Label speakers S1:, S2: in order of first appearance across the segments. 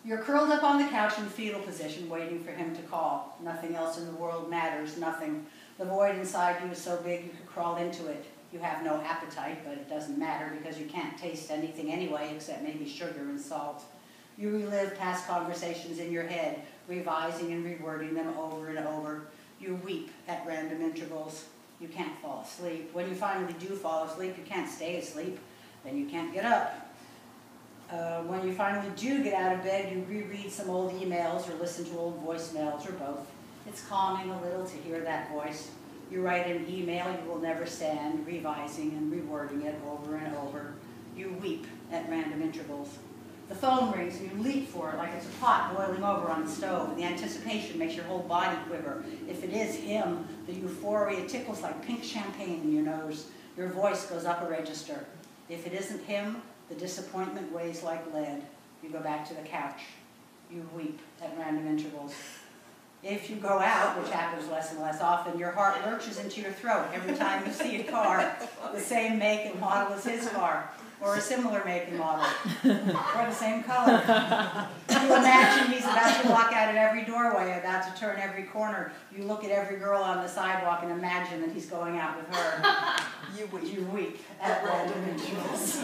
S1: You're curled up on the couch in fetal position, waiting for him to call. Nothing else in the world matters, nothing. The void inside you is so big you could crawl into it. You have no appetite, but it doesn't matter because you can't taste anything anyway except maybe sugar and salt. You relive past conversations in your head, revising and rewording them over and over. You weep at random intervals. You can't fall asleep. When you finally do fall asleep, you can't stay asleep. Then you can't get up. When you finally do get out of bed, you reread some old emails or listen to old voicemails or both. It's calming a little to hear that voice. You write an email you will never send, revising and rewording it over and over. You weep at random intervals. The phone rings and you leap for it like it's a pot boiling over on the stove. The anticipation makes your whole body quiver. If it is him, the euphoria tickles like pink champagne in your nose. Your voice goes up a register. If it isn't him, the disappointment weighs like lead. You go back to the couch. You weep at random intervals. If you go out, which happens less and less often, your heart lurches into your throat every time you see a car, the same make and model as his car, or a similar make and model, or the same color. You imagine he's about to walk out of every doorway, about to turn every corner. You look at every girl on the sidewalk and imagine that he's going out with her. You weep at random intervals.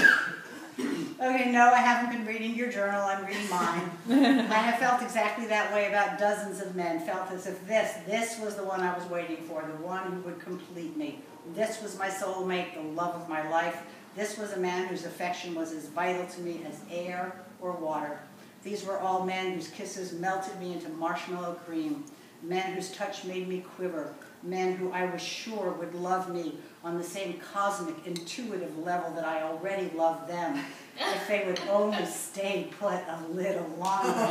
S1: Okay, no, I haven't been reading your journal, I'm reading mine. I have felt exactly that way about dozens of men, felt as if this was the one I was waiting for, the one who would complete me. This was my soulmate, the love of my life. This was a man whose affection was as vital to me as air or water. These were all men whose kisses melted me into marshmallow cream, men whose touch made me quiver, men who I was sure would love me on the same cosmic, intuitive level that I already loved them, if they would only stay put a little longer.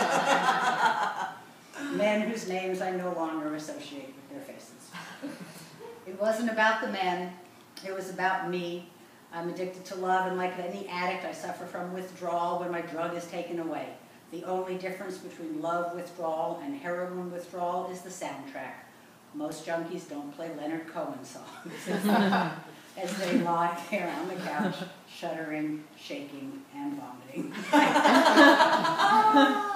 S1: Men whose names I no longer associate with their faces. It wasn't about the men, it was about me. I'm addicted to love, and like any addict, I suffer from withdrawal when my drug is taken away. The only difference between love withdrawal and heroin withdrawal is the soundtrack. Most junkies don't play Leonard Cohen songs as they lie there on the couch, shuddering, shaking, and vomiting.